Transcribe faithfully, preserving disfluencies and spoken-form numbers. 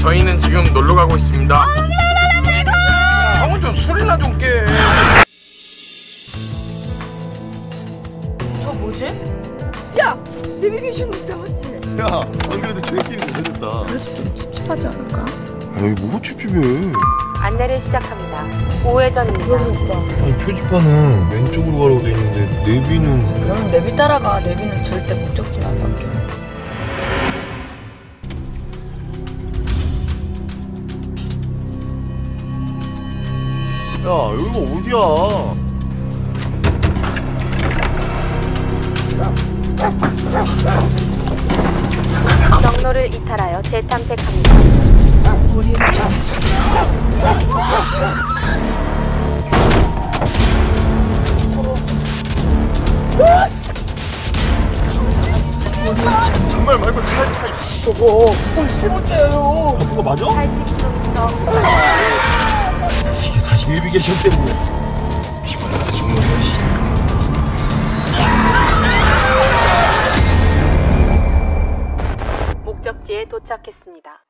저희는 지금 놀러 가고 있습니다. 형은 좀 술이나 좀 깨. 저 뭐지? 야! 내비게이션 있다 맞지? 야, 안 그래도 저희끼리 잘됐다. 그래서 좀 찝찝하지 않을까? 에이, 뭐가 찝찝해. 안내를 시작합니다. 우회전입니다. 아니, 표지판은 왼쪽으로 가라고 돼 있는데 내비는... 그럼 내비 따라가. 내비는 절대 목적지는 안 바뀌어. 야, 여기가 어디야? 경로를 이탈하여 재탐색합니다. 정말 말고 차에 타 있어. 어, 세 번째예요. 같은 거 맞아? 팔십 킬로미터. 이게 다시 내비게이션 때문에. 피곤하다 정말. 목적지에 도착했습니다.